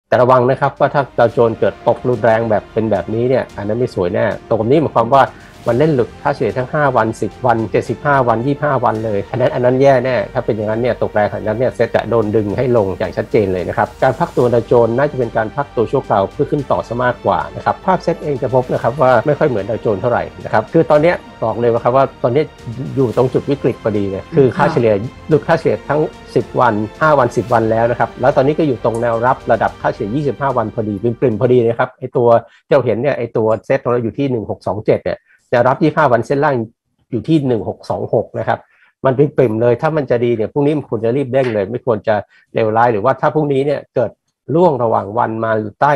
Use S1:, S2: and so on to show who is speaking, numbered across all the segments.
S1: แต่ระวังนะครับว่าถ้าดาวโจนส์เกิดตกรุนแรงแบบเป็นแบบนี้เนี่ยอันนั้นไม่สวยแน่ตรงนี้หมายความว่ามันเล่นหลุดค่าเฉลี่ยทั้ง5วัน10วัน75วัน25วันเลยอันนั้นแย่แน่ถ้าเป็นอย่างนั้นเนี่ยตกแรงขนาดนั้นเนี่ยเซ็ตจะโดนดึงให้ลงอย่างชัดเจนเลยนะครับการพักตัวดาวโจนส์น่าจะเป็นการพักตัวชั่วคราวเพื่อขึ้นต่อซะมากกว่านะครับภาพเซ็ตเองจะพบนะครับว่าไม่ค่อยเหมือนดาวโจนส์เท่าไหร่นะครับคือตอนนี้บอกเลยว่าครับว่าตอนนี้อยู่ตรงจุดวิกฤตพอดีเลยคือค่าเฉลี่ยหลุดค่าเฉลี่ยทั้ง10วัน5วัน10วันแล้วนะครับแล้วตอนนี้ก็อยู่ตรงแนวรับระดับค่าเฉลี่ย25วันพอดีปริมพอดีนะครับไอตัวที่เราเห็นเนี่ยไอตัวเซ็ตของเราอยู่ที่1627เนี่ยแนวรับ25วันเส้นล่างอยู่ที่1626นะครับมันเป็นปริ่มเลยถ้ามันจะดีเนี่ยพรุ่งนี้มันควรจะรีบเด้งเลยไม่ควรจะเลวร้ายหรือว่าถ้าพรุ่งนี้เนี่ยเกิดล่วงระหว่างวันมาอยู่ใต้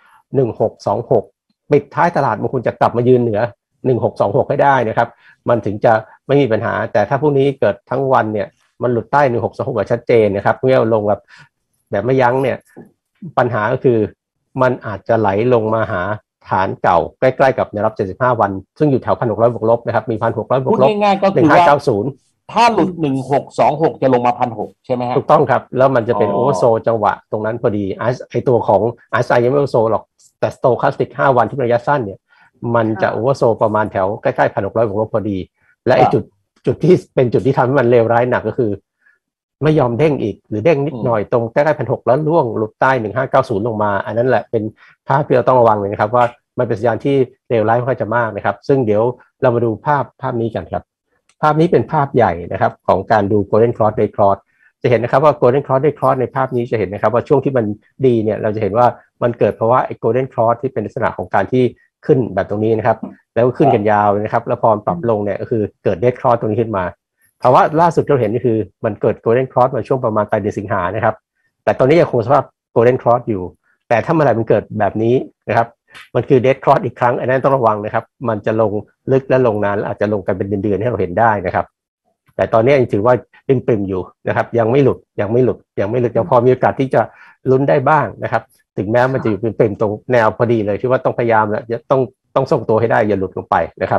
S1: 1626ปิดท้ายตลาดมันควรจะกลับมายืนเหนือ1626ให้ได้นะครับมันถึงจะไม่มีปัญหาแต่ถ้าพรุ่งนี้เกิดทั้งวันเนี่ยมันหลุดใต้1626แบบชัดเจนนะครับเมื่อลงแบบไม่ยั้งเนี่ยปัญหาก็คือมันอาจจะไหลลงมาหาฐานเก่าใกล้ๆกับแนวรับ75วันซึ่งอยู่แถว1,600บวกลบนะครับมี1,600บวกลบ
S2: ง่ายๆก็คือว่าถ้าหลุด1626จะลงมา1,600ใช่ไหมฮะ
S1: ถูกต้องครับแล้วมันจะเป็นโอเวอร์โซจังหวะตรงนั้นพอดีไอตัวของRSIยังไม่โอเวอร์โซหรอกแต่สโตแคสติก5วันที่ระยะสั้นเนี่ยมันจะโอเวอร์โซประมาณแถวใกล้ๆ1,600บวกลบพอดีและไอจุดที่เป็นจุดที่ทำให้มันเลวร้ายหนักก็คือไม่ยอมเด้งอีกหรือเด้งนิดหน่อยตรงใกล้ๆ1,600แล้วล่วงหลุดใต้1590ลงมาอันนั้นแหละเป็นภาพที่เราต้องระวังเลยนะครับว่ามันเป็นสัญญาณที่เลวร้ายค่อนข้างจะมากนะครับซึ่งเดี๋ยวเรามาดูภาพนี้กันครับภาพนี้เป็นภาพใหญ่นะครับของการดู Golden Cross Day Cross จะเห็นนะครับว่า Golden Cross Day Cross ในภาพนี้จะเห็นนะครับว่าช่วงที่มันดีเนี่ยเราจะเห็นว่ามันเกิดเพราะว่าไอ้ Golden Cross ที่เป็นลักษณะของการที่ขึ้นแบบตรงนี้นะครับแล้วก็ขึ้นกันยาวนะครับแล้วพอปรับลงเนี่ยก็คือเกิด Dead Cross ตรงนี้ขึ้นมาภาวะล่าสุดที่เราเห็นก็คือมันเกิด Golden Cross มาช่วงประมาณปลายเดือนสิงหานะครับแต่ตอนนี้ยังคงสภาพ Golden Cross อยู่แต่ถ้าเมื่อไหร่มันเกิดแบบนี้นะครับมันคือ Dead Cross อีกครั้งอันนั้นต้องระวังนะครับมันจะลงลึกและลงนานอาจจะลงกันเป็นเดือนๆให้เราเห็นได้นะครับแต่ตอนนี้ยังถือว่ายังปริ่มอยู่นะครับยังไม่หลุดยังพอมีโอกาสที่จะลุ้นได้บ้างนะครับถึงแม้มันจะอยู่เป็นปริ่มตรงแนวพอดีเลยที่ว่าต้องพยายามแล้วต้องส่งตัวให้ได้อย่าหลุดลงไปนะครับ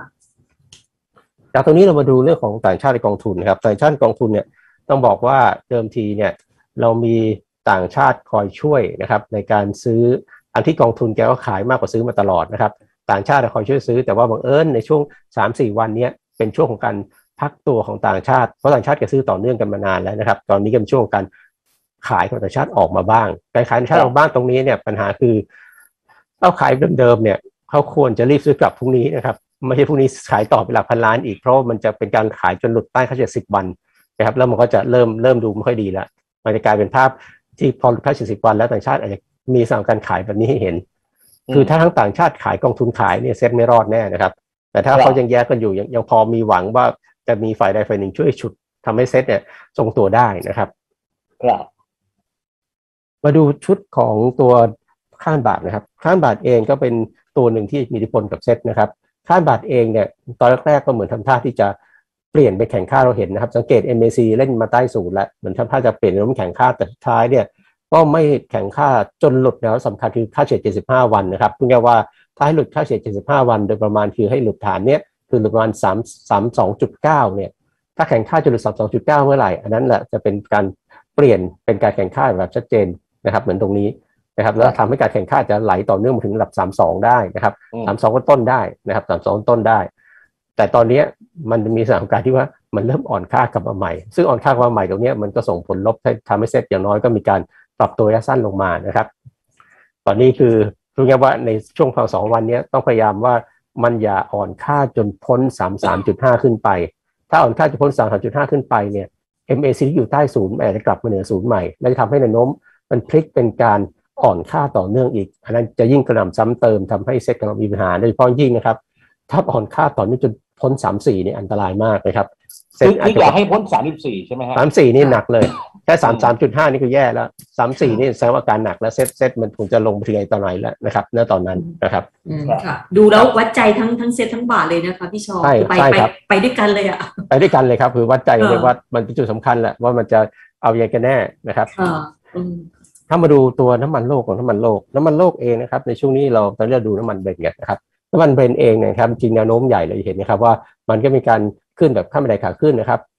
S1: จากตรงนี้เรามาดูเรื่องของต่างชาติในกองทุนนะครับต่างชาติกองทุนเนี่ยต้องบอกว่าเดิมทีเนี่ยเรามีต่างชาติคอยช่วยนะครับในการซื้ออันที่กองทุนแกก็ขายมากกว่าซื้อมาตลอดนะครับต่างชาติคอยช่วยซื้อแต่ว่าบังเอิญในช่วง 3-4 วันนี้เป็นช่วงของการพักตัวของต่างชาติเพราะต่างชาติแกซื้อต่อเนื่องกันมานานแล้วนะครับตอนนี้ก็เป็นช่วงของการขายของต่างชาติออกมาบ้างการขายต่างชาติออกบ้างตรงนี้เนี่ยปัญหาคือเราขายเดิมๆเนี่ยเขาควรจะรีบซื้อกลับพรุ่งนี้นะครับไม่ใช่พรุ่งนี้ขายต่อไปหลักพันล้านอีกเพราะมันจะเป็นการขายจนหลุดใต้ค่าเฉลี่ย10 วันนะครับแล้วมันก็จะเริ่มดูไม่ค่อยดีแล้วมันจะกลายเป็นภาพที่พอหลุดค่าเฉลี่ย10 วันแล้วต่างชาติอาจจะมีสัญญาณการขายแบบนี้ให้เห็นคือถ้าทั้งต่างชาติขายกองทุนขายเนี่ยเซ็ตไม่รอดแน่นะครับแต่ถ้าเขายังแยกกันอยู่ยังพอมีหวังว่าจะมีฝ่ายใดฝ่ายหนึ่งช่วยฉุดทำให้เซ็ตเนี่ยทรงตัวได้นะครับมาดูชุดของตัวค่าบาทนะครับค่าบาทเองก็เป็นตัวหนึ่งที่มีอิทธิพลกับเซ็ตนะครับค่าบาทเองเนี่ยตอนแรกๆก็เหมือนทำท่าที่จะเปลี่ยนไปแข่งค่าเราเห็นนะครับสังเกต MAC เล่นมาใต้ศูนย์แล้วเหมือนทำท่าจะเปลี่ยนเป็นแข่งค่าแต่สุดท้ายเนี่ยก็ไม่แข่งค่าจนหลุดแนวสำคัญคือค่าเฉลี่ย75 วันนะครับพูดง่ายว่าถ้าให้หลุดค่าเฉลี่ย75 วันโดยประมาณคือให้หลุดฐานเนี้ยคือหลุดประมาณ32.9เนี่ยถ้าแข่งค่าจะหลุด32.9เมื่อไหร่อันนั้นแหละจะเป็นการเปลี่ยนเป็นการแข่งค่าแบบชัดเจนนะครับเหมือนตรงนี้นะครับแล้วทำให้การแข่งค่าจะไหลต่อเนื่องมาถึงระดับ32ได้นะครับ32ต้นได้นะครับ32ต้นได้แต่ตอนนี้มันมีสถานการณ์ที่ว่ามันเริ่มอ่อนค่ากลับมาใหม่ซึ่งอ่อนค่ากลับมาใหม่ตรงนี้มันก็ส่งผลลบทำให้เซ็ตอย่างน้อยก็มีการปรับตัวระยะสั้นลงมานะครับตอนนี้คือรู้ไงว่าในช่วง2 วันนี้ต้องพยายามว่ามันอย่าอ่อนค่าจนพ้น33.5ขึ้นไปถ้าอ่อนค่าจนพ้น33.5ขึ้นไปเนี่ย MACD อยู่ใต้ศูนย์อาจจะกลับมาเหนือศูนย์ใหม่และจะทำให้แนวโน้มมันพลิกเป็นการอ่อนค่าต่อเนื่องอีกอันนั้นจะยิ่งกระหน่ำซ้ำเติมทำให้เซ็ตกำลังมีปัญหาโดยเฉพาะยิ่งนะครับถ้าอ่อนค่าต่อเนื่องจนพ้น34นี่อันตรายมากเลยครับ
S2: เซ็ตอยากให้พ้น34ใช่ไหมฮะ
S1: 34นี่หนักเลยแค่33.5นี่ก็แย่แล้ว34นี่แสดงว่าอาการหนักแล้วเซ็ตมันคงจะลงไปถึงไอ้ตอนไหนแล้วนะครับณตอนนั้นนะครับ
S3: ค่ะดูแล้ววัดใจทั้งเซ็ตทั้งบาทเลยนะคะพี่ชอไปด้วยกันเลยอะไป
S1: ด้วยกันเลยครับคือวัดใจเลยว่ามันเป็นจุดสำคัญแหละว่ามันจะเอาอย่างกันแน่นะครับถ้ามาดูตัวน้ำมันโลกของน้ำมันโลกเองนะครับในช่วงนี้เราตอนนี้เราดูน้ำมันเบรนท์กันนะครับน้ำมันเบรนท์เองนะครับจริงแนวโน้มใหญ่เลยเห็นนะครับว่ามันก็มีการขึ้นแบบข้ามบันไดขาขึ้นนะครับ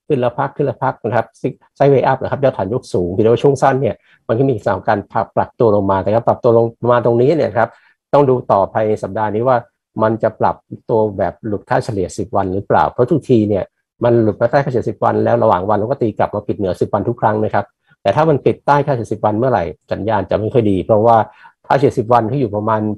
S1: ขึ้นแล้วพักนะครับไซด์เวย์อัพนะครับยอดฐานยกสูงแต่ว่าช่วงสั้นเนี่ยมันก็มีสถานการณ์ปรับตัวลงมาแต่ก็ปรับตัวลงมาตรงนี้เนี่ยครับต้องดูต่อภายในสัปดาห์นี้ว่ามันจะปรับตัวแบบหลุดค่าเฉลี่ย10วันหรือเปล่าเพราะทุกทีเนี่ยมันหลุดมาใต้ค่าเฉลี่ย10วันแล้วระหว่างวันเราก็ตีกลับมาปิดเหนือ10วันทุกครั้งนะครับแต่ถ้ามันปิดใต้ค่าเฉลี่ย10วันเมื่อไหร่สัญญาณจะไม่ค่อยดีเพราะว่าค่าเฉลี่ย10วันที่อยู่ประมาณ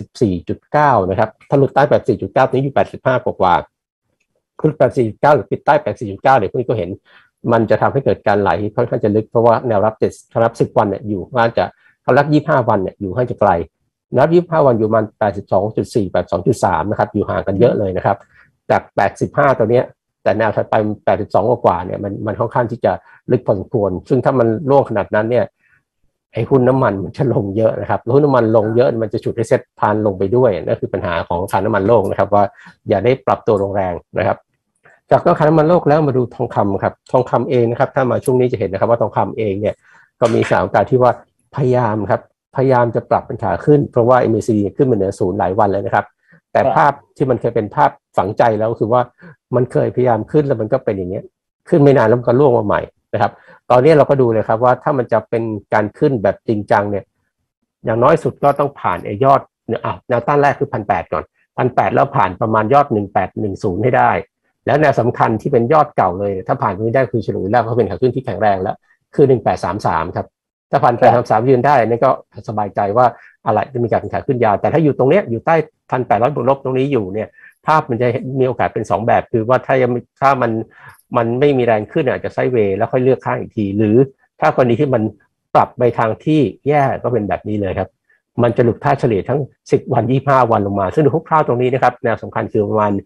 S1: 84.9 นะครับถ้าหลุดใต้ 84.9 นี้อยู่85กว่าขึ้น 84.9 หรือปิดใต้ 84.9 เดี๋ยวพวกนี้ก็เห็นมันจะทำให้เกิดการไหลค่อนข้างจะลึกเพราะว่าแนวรับ10วันเนี่ยอยู่ว่าจะเขารับ25วันเนี่ยอยู่ให้จะไกลนับ25วันอยู่ประมาณ 82.4 82.3 นะครับอยู่ห่างกันเยอะเลยนะครับจาก85ตัวเนี้ยแต่แนวถัดไป82กว่าเนี่ยมันค่อนข้างที่จะลึกพอสมควรซึ่งถ้ามันร่วงขนาดนั้นเนี่ยไอ้หุ้นน้ำมันมันจะลงเยอะนะครับหุ้นน้ำมันลงเยอะมันจะฉุดให้เซ็ตพานลงไปด้วยนั่นคือปัญหาของราคาน้ำมันโลกนะครับว่าอย่าได้ปรับตัวลงแรงนะครับจากราคาน้ำมันโลกแล้วมาดูทองคำครับทองคำเองนะครับถ้ามาช่วงนี้จะเห็นนะครับว่าทองคำเองเนี่ยก็มีสถานการณ์ที่ว่าพยายามจะปรับเป็นขาขึ้นเพราะว่า MACD ขึ้นมาเหนือศูนย์หลายวันแล้วนะครับแต่ภาพที่มันเคยเป็นภาพฝังใจแล้วคือว่ามันเคยพยายามขึ้นแล้วมันก็เป็นอย่างเงี้ยขึ้นไม่นานแล้วมันก็ร่วงมาใหม่นะครับตอนนี้เราก็ดูเลยครับว่าถ้ามันจะเป็นการขึ้นแบบจริงจังเนี่ยอย่างน้อยสุดก็ต้องผ่านไอ้ยอดแนวต้านแรกคือ 1,800 ก่อน 1,800 แล้วผ่านประมาณยอด 1810 ให้ได้แล้วแนวสำคัญที่เป็นยอดเก่าเลยถ้าผ่านตรงนี้ได้คือฉลุยแล้วก็เป็นขาขึ้นที่แข็งแรงแล้วคือ 1833 ครับถ้า1,833ยืนได้นั่นก็สบายใจว่าอะไรจะมีการขาขึ้นยาวแต่ถ้าอยู่ตรงเนี้ยอยู่ใต้ 1,800 บวกลบตรงนี้อยู่เนี่ยภาพมันจะมีโอกาสเป็น2แบบคือว่าถ้ามันไม่มีแรงขึ้นอาจจะไซด์เวย์แล้วค่อยเลือกข้างอีกทีหรือถ้ากรณีที่มันปรับไปทางที่แย่ก็เป็นแบบนี้เลยครับมันจะหลุดค่าเฉลี่ยทั้ง10วัน25วันลงมาซึ่งดูคร่าวๆตรงนี้นะครับแนวสำคัญคือประมาณ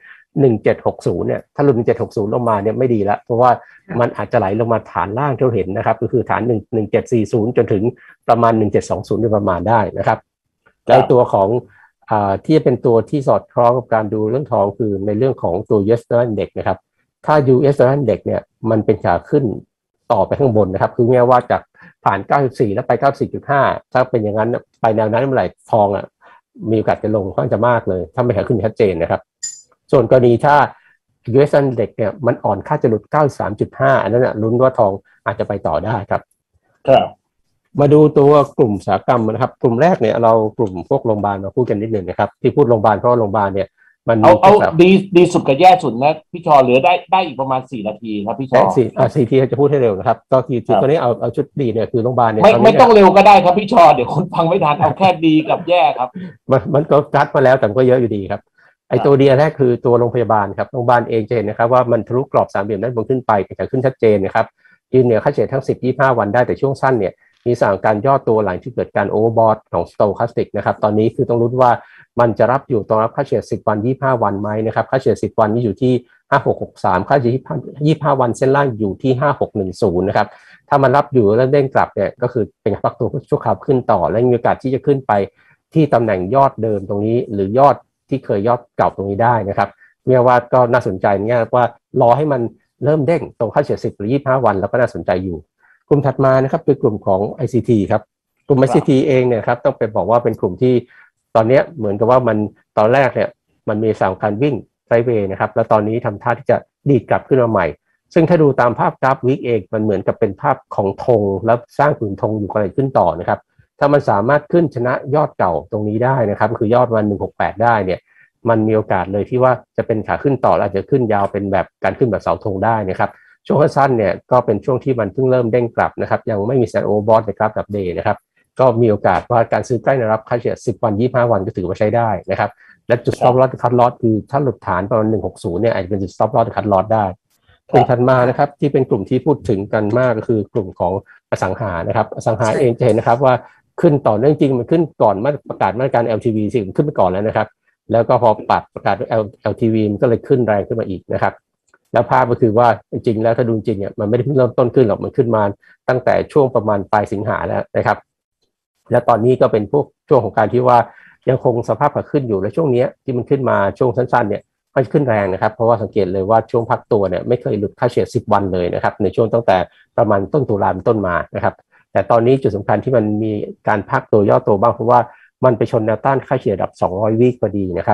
S1: 1760เนี่ยถ้าหลุด1760ลงมาเนี่ยไม่ดีละเพราะว่ามันอาจจะไหลลงมาฐานล่างที่เราเห็นนะครับก็คือฐาน1740จนถึงประมาณ1720โดยประมาณได้นะครับแล้วตัวของที่จะเป็นตัวที่สอดคล้องกับการดูเรื่องทองคือในเรื่องของตัว US Dollar Index นะครับถ้า US Dollar Index เนี่ยมันเป็นขาขึ้นต่อไปข้างบนนะครับคือแม้ว่าจากผ่าน94แล้วไป 94.5 ถ้าเป็นอย่างนั้นไปแนวนั้นเมื่อไหร่ทองมีโอกาสจะลงค่อนข้างจะมากเลยถ้าไม่ขาขึ้นชัดเจนนะครับส่วนกรณีถ้า US Index เนี่ยมันอ่อนค่าจะหลุด 93.5 อันนั้นลุ้นว่าทองอาจจะไปต่อได้ครับมาดูตัวกลุ่มอุตสาหกรรมนะครับกลุ่มแรกเนี่ยเรากลุ่มพวกโรงพยาบาลมาพูดกันนิดหนึ่งนะครับที่พูดโรงพยาบาลเพราะโรงพยาบาลเนี่ยมัน
S2: เอาดีสุดกับแย่สุดนะพี่ชอเหลือได้อีกประมาณ4 นาทีครับพี่ชอ
S1: 4 ทีจะพูดให้เร็วนะครับก็คือจุดตัวนี้เอาชุดดีเนี่ยคือโรงพยาบาลเนี่ย
S2: ไม่ต้องเร็วก็ได้ครับพี่ชอเดี๋ยวคนฟังไม่ทันเอาแค่ดีกับแย่ครับ
S1: มันก็กัดมาแล้วแต่ก็เยอะอยู่ดีครับไอ้ตัวดีแรกคือตัวโรงพยาบาลครับโรงพยาบาลเองจะเห็นนะครับว่ามันทะลุกรอบ3เหลี่ยมด้านบนขึ้นไปแต่ขึ้นชัดเจนนะครับยืนเหนือค่าเฉลี่ยทั้ง10-25 วันได้แต่ช่วงสั้นเนี่ยมีสถานการณ์ย่อตัวหลังที่เกิดการโอเวอร์บอทของสโตแคสติกนะครับตอนนี้คือต้องรู้ว่ามันจะรับอยู่ตรงรับค่าเฉลี่ย10 วัน25 วันไหมนะครับค่าเฉลี่ย10 วันนี้อยู่ที่5663ค่าเฉลี่ย25 วันเส้นล่างอยู่ที่5610นะครับถ้ามันรับอยู่แล้วเด้งกลับเนี่ยก็คือเป็นพักตัวชั่วคราวขึ้นต่อและมีโอกาสที่จะขึ้นไปที่ตำแหน่งยอดเดิมตรงนี้หรือยอดที่เคยยอดเก่าตรงนี้ได้นะครับเรียกว่าก็น่าสนใจเนี่ยว่ารอให้มันเริ่มเด้งตรงค่าเฉลี่ย10 หรือ25 วันแล้วก็น่าสนใจอยู่กลุ่มถัดมานะครับเป็นกลุ่มของ ICT ครับกลุ่ม ICT เองเนี่ยครับต้องไปบอกว่าเป็นกลุ่มที่ตอนนี้เหมือนกับว่ามันตอนแรกเนี่ยมันมีสายการวิ่งไซด์เวย์นะครับแล้วตอนนี้ทำท่าที่จะดีดกลับขึ้นมาใหม่ซึ่งถ้าดูตามภาพกราฟวิกเองมันเหมือนกับเป็นภาพของธงแล้วสร้างผืนธงอยู่กำลังขึ้นต่อนะครับถ้ามันสามารถขึ้นชนะยอดเก่าตรงนี้ได้นะครับคือยอดวัน168ได้เนี่ยมันมีโอกาสเลยที่ว่าจะเป็นขาขึ้นต่อแล้วอาจจะขึ้นยาวเป็นแบบการขึ้นแบบเสาธงได้นะครับช่วงสั้นเนี่ยก็เป็นช่วงที่มันเพิ่งเริ่มเด้งกลับนะครับยังไม่มีแซนโอเวอร์บอทในกราฟแบบเดย์นะครับก็มีโอกาสว่าการซื้อใกล้ระดับค่าเฉลี่ย10 วัน25 วันก็ถือว่าใช้ได้นะครับและจุด stop loss คัทลอสคือถ้าหลุดฐานประมาณ160เนี่ยอาจจะเป็นจุด stop loss คัทลอสได้กลุ่มถัดมานะครับที่เป็นกลุ่มที่พูดถึงกันมากก็คือกลุ่มของอสังหานะครับอสังหาเองจะเห็นนะครับว่าขึ้นต่อเนื่องจริงมันขึ้นก่อนประกาศมาตรการ LTV สิมันขึ้นไปก่อนแล้วนะครับแล้วก็พอประกาศ LTV มันก็เลยขึ้นแรงขึ้นมาอีกนะครับแล้วภาพก็คือว่าจริงๆแล้วถ้าดูจริงเนี่ยมันไม่ได้เริ่มต้นขึ้นหรอกมันขึ้นมาตั้งแต่ช่วงประมาณปลายสิงหาแล้วนะครับและตอนนี้ก็เป็นพวกช่วงของการที่ว่ายังคงสภาพขาขึ้นอยู่และช่วงนี้ที่มันขึ้นมาช่วงสั้นๆเนี่ยมันขึ้นแรงนะครับเพราะว่าสังเกตเลยว่าช่วงพักตัวเนี่ยไม่เคยหลุดค่าเฉลี่ย10 วันเลยนะครับในช่วงตั้งแต่ประมาณต้นตุลาคมต้นมานะครับแต่ตอนนี้จุดสำคัญที่มันมีการพักตัวย่อตัวบ้างเพราะว่ามันไปชนแนวต้านค่าเฉลี่ยระดับ200 วีคพอดีนะครับ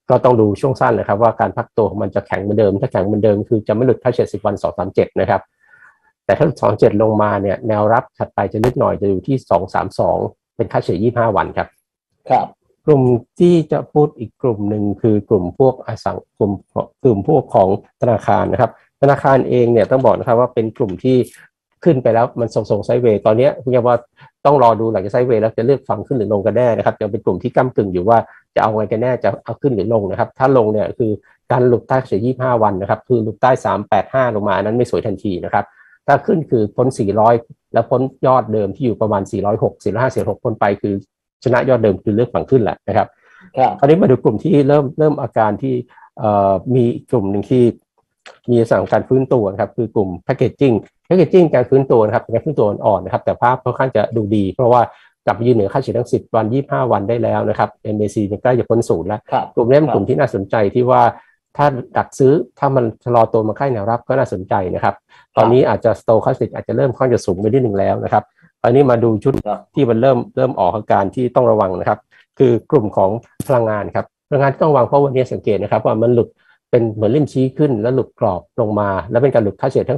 S1: ก็ต้องดูช่วงสั้นนะครับว่าการพักตัวของมันจะแข็งเหมือนเดิมถ้าแข็งเหมือนเดิมคือจะไม่หลุดค่าเฉลี่ย10 วัน237นะครับแต่ถ้า27ลงมาเนี่ยแนวรับถัดไปจะลึกหน่อยจะอยู่ที่232เป็นค่าเฉลี่ย25วันครับ
S2: ครับ
S1: กลุ่มที่จะพูดอีกกลุ่มหนึ่งคือกลุ่มพวกกลุ่มพวกของธนาคารนะครับธนาคารเองเนี่ยต้องบอกนะครับว่าเป็นกลุ่มที่ขึ้นไปแล้วมันทรงไซด์เวย์ตอนนี้คุณยาว่าต้องรอดูหลังจากไซด์เวย์แล้วจะเลือกฝั่งขึ้นหรือลงกันแน่นะครับยังเป็นกลุ่มที่ก้ำกึ่งอยู่ว่าจะเอาไงกันแน่จะเอาขึ้นหรือลงนะครับถ้าลงเนี่ยคือการหลุดใต้เฉลี่ย25วันนะครับคือหลุดใต้385ลงมานั้นไม่สวยทันทีนะครับถ้าขึ้นคือพ้น400แล้วพ้นยอดเดิมที่อยู่ประมาณ406 405 406พ้นไปคือชนะยอดเดิมคือเลือกฝั่งขึ้นแหละนะครับคราวนี้มาดูกลุ่มที่เริ่มอาการที่มีกลุ่มหนึ่งที่มีสัญญาณการฟื้นตัวนะครับคือกลุ่มแพคเกจจิ้งการฟื้นตัวนะครับการฟื้นตัวอ่อนนะครับแต่ภาพค่อนข้างจะดูดีเพราะว่ากลับยืนเหนือค่าเฉลี่ยทั้ง10 วัน25 วันได้แล้วนะครับ MACD ใกล้จะพ้นศูนย์แล้วกลุ่มนี้เป็นกลุ่มที่น่าสนใจที่ว่าถ้าดักซื้อถ้ามันชะลอตัวมาใกล้แนวรับก็น่าสนใจนะครับตอนนี้อาจจะ Stochastic อาจจะเริ่มค่อนข้างจะสูงไปนิดนึงแล้วนะครับตอนนี้มาดูชุดที่มันเริ่มออกอาการที่ต้องระวังนะครับคือกลุ่มของพลังงานครับพลังงานต้องระวังเพราะวันนี้สังเกตนะครับว่ามันหลุดเป็นเหมือนเล่นชี้ขึ้นแล้วหลุดกรอบลงมาแล้วเป็นการหลุดค่าเฉลี่ยทั้ง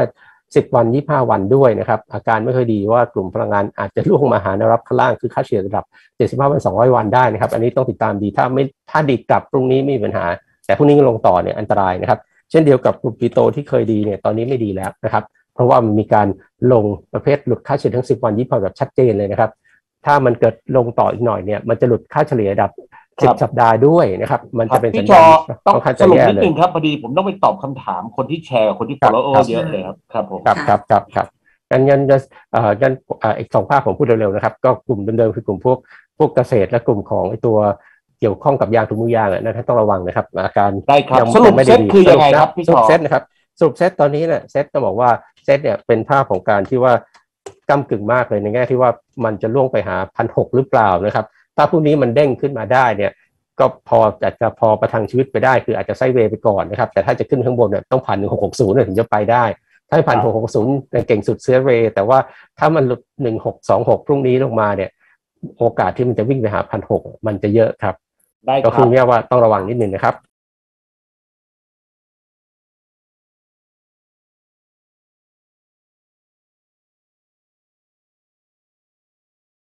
S1: 10 วัน25 วันด้วยนะครับอาการไม่ค่อยดีว่ากลุ่มพลังงานอาจจะล่วงมาหาแนวรับข้างล่างคือค่าเฉลี่ยระดับ75 วัน200 วันได้นะครับอันนี้ต้องติดตามดีถ้าดีกลับพรุ่งนี้ไม่มีปัญหาแต่พรุ่งนี้ลงต่อเนี่ยอันตรายนะครับเช่นเดียวกับกลุ่มปิโตที่เคยดีเนี่ยตอนนี้ไม่ดีแล้วนะครับเพราะว่ามันมีการลงประเภทหลุดค่าเฉลี่ยทั้ง10 วัน25 แบบชัดเจนเลยนะครับถ้ามันเกิดลงต่ออีกหน่อยเนี่ยมันจะหลุดค่าเฉลี่ยระดับ10 สัปดาห์ด้วยนะครับมันจะเป็นสัญญาณ
S2: ต้องสรุปนิดนึงครับพอดีผมต้องไปตอบคำถามคนที่แชร์คนที่ follow เยอะเลยครับผม
S1: ครับงั้นจะอีก2 ภาพผมพูดเร็วๆนะครับก็กลุ่มเดิมๆคือกลุ่มพวกเกษตรและกลุ่มของไอ้ตัวเกี่ยวข้องกับยางถุงมือยางนะท่านต้องระวังนะครับอาการ
S2: ได้ครับสรุปเซตคือยังไงครับพี่ชอ
S1: เซตนะครับสรุปเซตตอนนี้เนี่ยเซตต้องบอกว่าเซตเนี่ยเป็นภาพของการที่ว่าก้ำกึ่งมากเลยในแง่ที่ว่ามันจะล่วงไปหา 1,600 หรือเปล่านะครับถ้าพรุ่งนี้มันเด้งขึ้นมาได้เนี่ยก็อาจจะพอประทังชีวิตไปได้คืออาจจะไซด์เวย์ไปก่อนนะครับแต่ถ้าจะขึ้นข้างบนเนี่ยต้องผ่าน1660ถึงจะไปได้ถ้าผ่าน660เก่งสุดเซียเวย์แต่ว่าถ้ามันหลุด1626พรุ่งนี้ลงมาเนี่ยโอกาสที่มันจะวิ่งไปหา 1,600มันจะเยอะครับก็คือเนี่ยว่าต้องระวังนิดนึงนะครับ